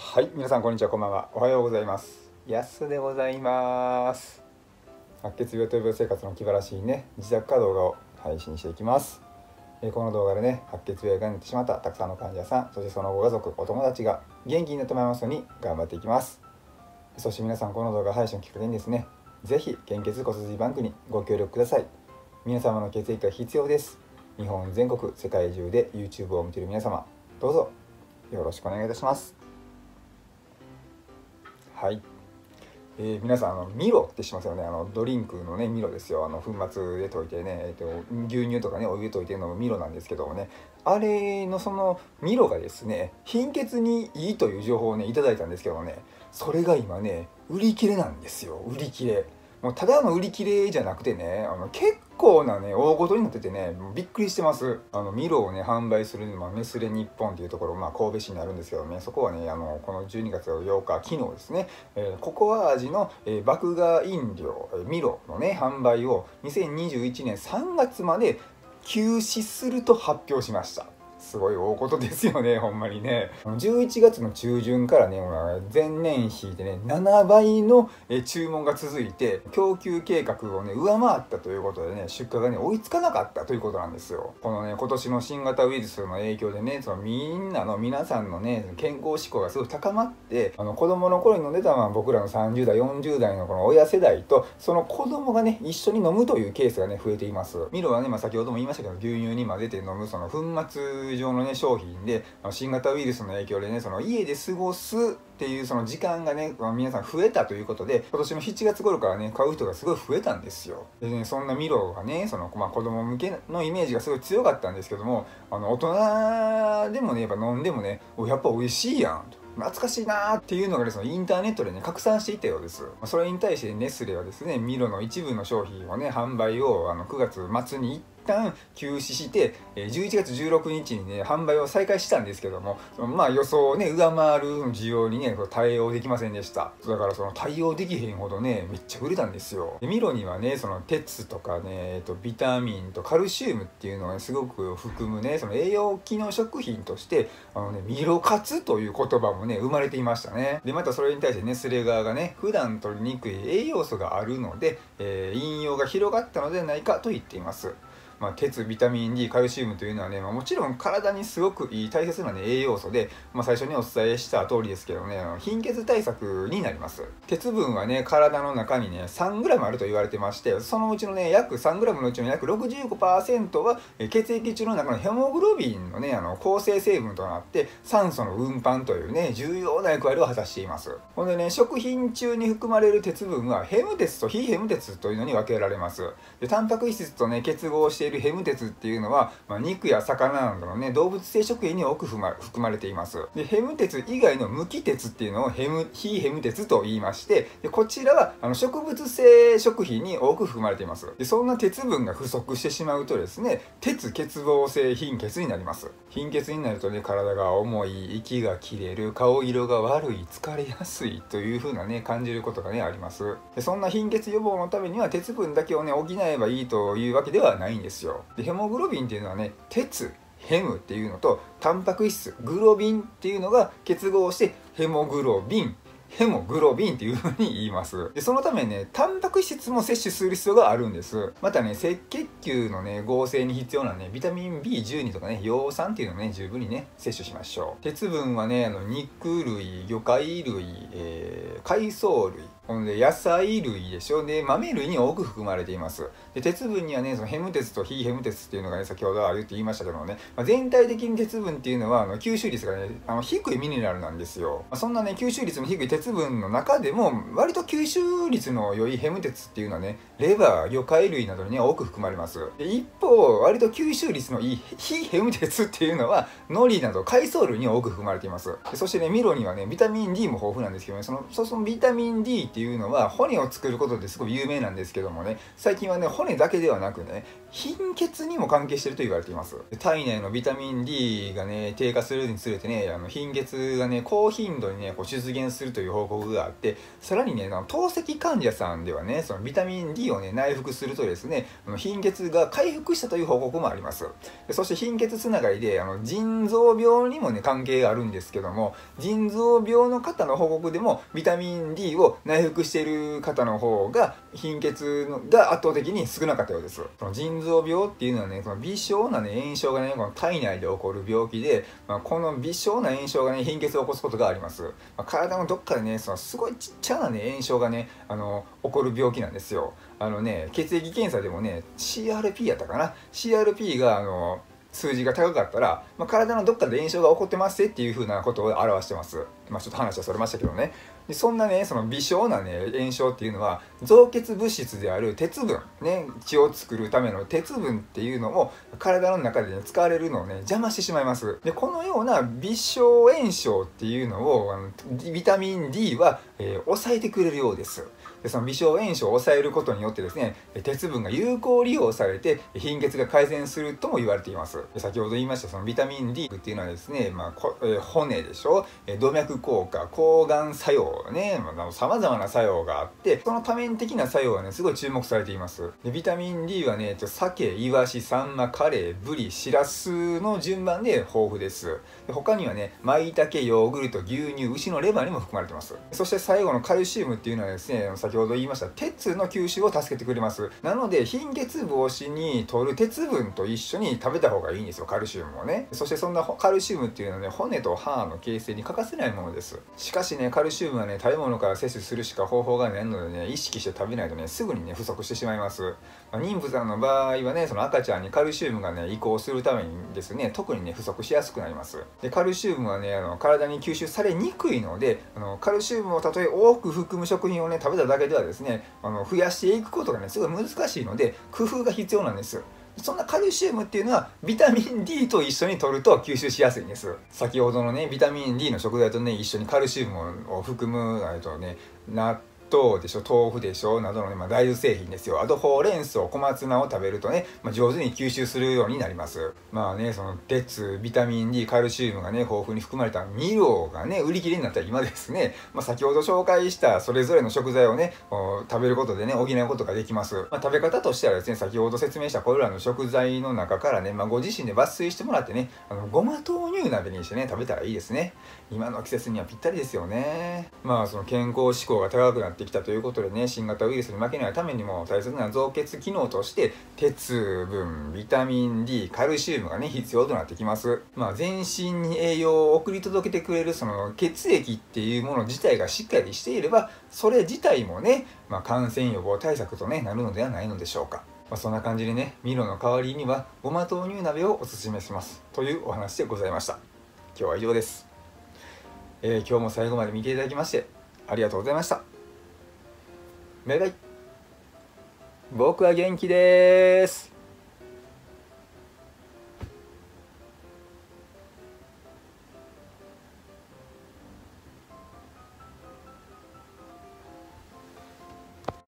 はい、皆さんこんにちは、こんばんは。おはようございます。やすでございます。白血病と予防生活の気晴らしいね、自宅から動画を配信していきます。この動画でね、白血病がになってしまったたくさんの患者さん、そしてそのご家族、お友達が元気になってもらいますように頑張っていきます。そして皆さん、この動画配信をきっかけにですね、ぜひ献血骨髄バンクにご協力ください。皆様の血液が必要です。日本全国、世界中で YouTube を見ている皆様、どうぞよろしくお願いいたします。はい、皆さんミロってしますよね。ドリンクのねミロですよ。粉末で溶いてね、牛乳とかねお湯溶いてるのもミロなんですけどもね、あれのそのミロがですね貧血にいいという情報をねいただいたんですけどね、それが今ね売り切れなんですよ。売り切れ、もうただの売り切れじゃなくてね、結構なね大事になっててね、びっくりしてます。ミロをね販売するのはネスレ日本っていうところ、神戸市にあるんですけどね、そこはねこの12月8日昨日ですね、ココア味の、麦芽飲料ミロのね販売を2021年3月まで休止すると発表しました。すごい大事ですよね、ほんまにね。11月の中旬からね、前年比でね、7倍の注文が続いて、供給計画をね、上回ったということでね、出荷がね、追いつかなかったということなんですよ。このね、今年の新型ウイルスの影響でね、皆さんのね、健康志向がすごい高まって、子供の頃に飲んでたのは僕らの30代、40代のこの親世代と、その子供がね、一緒に飲むというケースがね、増えています。ミロはね、先ほども言いましたけど、牛乳に混ぜて飲むその粉末状のね商品で、新型ウイルスの影響でねその家で過ごすっていうその時間がね、皆さん増えたということで、今年の7月頃からね買う人がすごい増えたんですよ。でね、そんなミロがね子供向けのイメージがすごい強かったんですけども、大人でもねやっぱ飲んでもねやっぱ美味しいやんと、懐かしいなーっていうのがですね、インターネットでね拡散していったようです。それに対してネスレはですね、ミロの一部の商品をね販売を9月末に一旦休止して、11月16日にね販売を再開したんですけども、予想をね上回る需要にね対応できませんでした。だからその対応できへんほどねめっちゃ売れたんですよ。でミロにはねその鉄とかね、ビタミンとカルシウムっていうのを、ね、すごく含むねその栄養機能食品としてミロ活という言葉もね生まれていましたね。でまたそれに対してネスレ側がね普段取りにくい栄養素があるので、引用が広がったのではないかと言っています。鉄、ビタミン D、カルシウムというのはね、もちろん体にすごくいい大切な、ね、栄養素で、最初にお伝えした通りですけどね、貧血対策になります。鉄分はね、体の中にね、3g あると言われてまして、そのうちのね、約 3g のうちの約 65% は血液中の中のヘモグロビンのね、構成成分となって、酸素の運搬というね、重要な役割を果たしています。ほんでね、食品中に含まれる鉄分は、ヘム鉄と非ヘム鉄というのに分けられます。でタンパク質とね、結合しているヘム鉄っていうのは、肉や魚などのね動物性食品に多く含まれています。でヘム鉄以外の無機鉄っていうのを非ヘム鉄と言いまして、でこちらは植物性食品に多く含まれています。でそんな鉄分が不足してしまうとですね、鉄欠乏性貧血になります。貧血になるとね、体が重い、息が切れる、顔色が悪い、疲れやすいという風なね感じることがねあります。でそんな貧血予防のためには鉄分だけをね補えばいいというわけではないんですよ。でヘモグロビンっていうのはね、鉄、ヘムっていうのとタンパク質グロビンっていうのが結合してヘモグロビンっていう風に言います。でそのためにね、タンパク質も摂取する必要があるんです。またね、赤血球のね合成に必要なねビタミン B12 とかね葉酸っていうのをね十分にね摂取しましょう。鉄分はね肉類、魚介類、海藻類、ほんで野菜類でしょ。で豆類に多く含まれています。で鉄分にはねそのヘム鉄と非ヘム鉄っていうのがね先ほどは言いましたけどもね、全体的に鉄分っていうのは吸収率がね低いミネラルなんですよ。そんなね吸収率の低い鉄分の中でも割と吸収率の良いヘム鉄っていうのはねレバー、魚介類などにね多く含まれます。で一方割と吸収率のいい非ヘム鉄っていうのは海苔など海藻類に多く含まれています。でそしてねミロにはねビタミン D も豊富なんですけどね、そのビタミン D ってっていうのは骨を作ることですごい有名なんですけどもね、最近はね骨だけではなくね貧血にも関係していると言われています。体内のビタミン D がね低下するにつれてね貧血がね高頻度にね出現するという報告があって、さらにね透析患者さんではねそのビタミン D をね内服するとですね貧血が回復したという報告もあります。そして貧血つながりで腎臓病にもね関係があるんですけども、腎臓病の方の報告でもビタミン D を内服している方の方が貧血が圧倒的に少なかったようです。その腎臓病っていうのはねその微小なね炎症がねこの体内で起こる病気で、この微小な炎症がね貧血を起こすことがあります。体のどっかでねそのすごいちっちゃなね炎症がね起こる病気なんですよ。血液検査でもね CRP やったかな、 CRP が数字が高かったら、体のどっかで炎症が起こってますっていう風なことを表してます。ちょっと話はそれましたけどね。でそんなねその微小なね炎症っていうのは造血物質である鉄分ね、血を作るための鉄分っていうのを体の中で、ね、使われるのをね邪魔してしまいます。でこのような微小炎症っていうのをビタミン D は、抑えてくれるようです。でその微小炎症を抑えることによってですね鉄分が有効利用されて貧血が改善するとも言われています。で先ほど言いましたそのビタミン D っていうのはですね、骨でしょ、動脈硬化、抗がん作用ね、さまざまな作用があって、その多面的な作用がねすごい注目されています。でビタミン D はね鮭、イワシ、サンマ、カレイ、ブリ、シラスの順番で豊富です。で他にはね舞茸、ヨーグルト、牛乳、牛のレバーにも含まれています。そして最後のカルシウムっていうのはですね先ほど言いました鉄の吸収を助けてくれます。なので貧血防止に摂る鉄分と一緒に食べた方がいいんですよ、カルシウムをね。そしてそんなカルシウムっていうのはね骨と歯の形成に欠かせないものです。しかしねカルシウムはね食べ物から摂取するしか方法がないのでね意識して食べないとねすぐにね不足してしまいます。妊婦さんの場合はねその赤ちゃんにカルシウムがね移行するためにですね特にね不足しやすくなります。でカルシウムはね体に吸収されにくいのでカルシウムをたとえ多く含む食品をね食べただけではですね増やしていくことがねすごい難しいので工夫が必要なんです。そんなカルシウムっていうのはビタミン D と一緒に摂ると吸収しやすいんです。先ほどのねビタミン D の食材とね一緒にカルシウムを含むね納豆でしょ、豆腐でしょなどのね、大豆製品ですよ。あとほうれん草、小松菜を食べるとね、上手に吸収するようになります。その鉄、ビタミン D、カルシウムがね豊富に含まれたミロがね売り切れになった今ですね、先ほど紹介したそれぞれの食材をね食べることでね補うことができます。食べ方としてはですね先ほど説明したこれらの食材の中からね、ご自身で抜粋してもらってねごま豆乳鍋にしてね食べたらいいですね。今の季節にはぴったりですよね。その健康志向が高くなってきたということでね新型ウイルスに負けないためにも大切な造血機能として鉄分、ビタミン D、カルシウムがね必要となってきます。全身に栄養を送り届けてくれるその血液っていうもの自体がしっかりしていればそれ自体もね、感染予防対策と、ね、なるのではないのでしょうか。そんな感じでねミロの代わりにはごま豆乳鍋をおすすめしますというお話でございました。今日は以上です。今日も最後まで見ていただきましてありがとうございました。バイバイ。僕は元気です。